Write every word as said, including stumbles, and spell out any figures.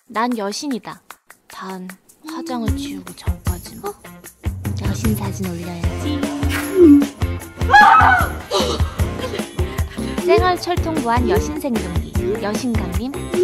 난 여신이다. 단 화장을 지우기 전까지만. 여신 사진 올려야지. 쌩얼 철통보안 여신 생존기 여신 강림